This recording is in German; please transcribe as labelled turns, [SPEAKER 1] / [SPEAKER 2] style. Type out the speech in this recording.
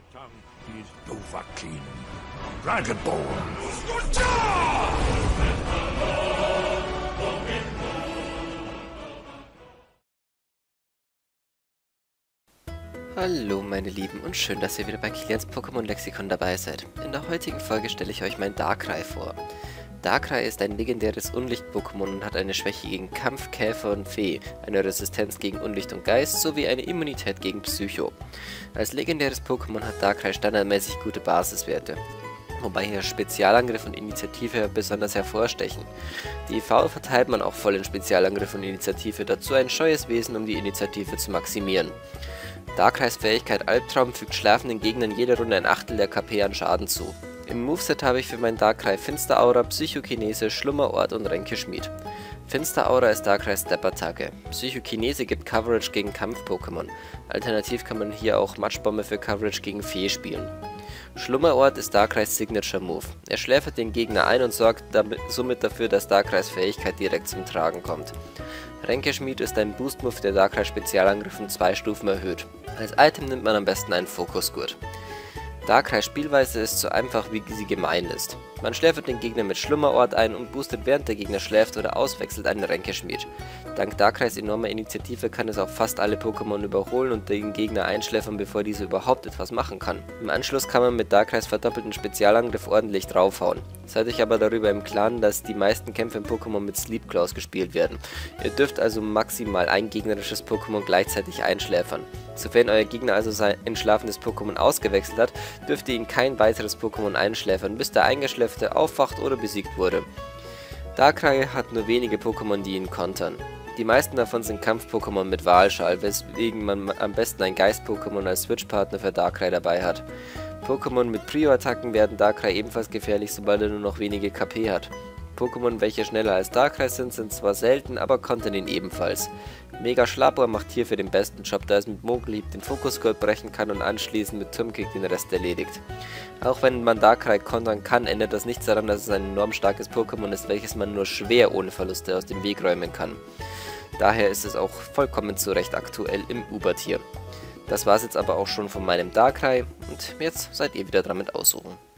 [SPEAKER 1] tongue is Dovahkiin, Dragonborn.
[SPEAKER 2] Hallo meine Lieben und schön, dass ihr wieder bei Kilians Pokémon Lexikon dabei seid. In der heutigen Folge stelle ich euch mein Darkrai vor. Darkrai ist ein legendäres Unlicht-Pokémon und hat eine Schwäche gegen Kampf, Käfer und Fee, eine Resistenz gegen Unlicht und Geist sowie eine Immunität gegen Psycho. Als legendäres Pokémon hat Darkrai standardmäßig gute Basiswerte, wobei hier Spezialangriff und Initiative besonders hervorstechen. Die EV verteilt man auch voll in Spezialangriff und Initiative, dazu ein scheues Wesen, um die Initiative zu maximieren. Darkrais Fähigkeit Albtraum fügt schlafenden Gegnern jede Runde ein Achtel der KP an Schaden zu. Im Moveset habe ich für meinen Darkrai Finsteraura, Psychokinese, Schlummerort und Ränkeschmied. Finsteraura ist Darkrais Step-Attacke. Psychokinese gibt Coverage gegen Kampf-Pokémon. Alternativ kann man hier auch Matschbombe für Coverage gegen Fee spielen. Schlummerort ist Darkrais Signature Move. Er schläfert den Gegner ein und sorgt somit dafür, dass Darkrais Fähigkeit direkt zum Tragen kommt. Ränkeschmied ist ein Boost-Move, der Darkrais Spezialangriff um 2 Stufen erhöht. Als Item nimmt man am besten einen Fokusgurt. Darkrais Spielweise ist so einfach, wie sie gemein ist. Man schläfert den Gegner mit Schlummerort ein und boostet, während der Gegner schläft oder auswechselt, einen Ränkeschmied. Dank Darkrais enormer Initiative kann es auch fast alle Pokémon überholen und den Gegner einschläfern, bevor dieser überhaupt etwas machen kann. Im Anschluss kann man mit Darkrais verdoppelten Spezialangriff ordentlich draufhauen. Seid euch aber darüber im Klaren, dass die meisten Kämpfe im Pokémon mit Sleep Claws gespielt werden. Ihr dürft also maximal ein gegnerisches Pokémon gleichzeitig einschläfern. Sofern euer Gegner also sein entschlafenes Pokémon ausgewechselt hat, dürft ihr ihn kein weiteres Pokémon einschläfern, bis der Eingeschläferte aufwacht oder besiegt wurde. Darkrai hat nur wenige Pokémon, die ihn kontern. Die meisten davon sind Kampf-Pokémon mit Wahlschal, weswegen man am besten ein Geist-Pokémon als Switch-Partner für Darkrai dabei hat. Pokémon mit Prio-Attacken werden Darkrai ebenfalls gefährlich, sobald er nur noch wenige KP hat. Pokémon, welche schneller als Darkrai sind zwar selten, aber kontern ihn ebenfalls. Mega Schlabber macht hierfür den besten Job, da es mit Mogelhieb den Fokusgurt brechen kann und anschließend mit Turmkick den Rest erledigt. Auch wenn man Darkrai kontern kann, ändert das nichts daran, dass es ein enorm starkes Pokémon ist, welches man nur schwer ohne Verluste aus dem Weg räumen kann. Daher ist es auch vollkommen zu Recht aktuell im Uber-Tier. Das war's jetzt aber auch schon von meinem Darkrai und jetzt seid ihr wieder dran mit Aussuchen.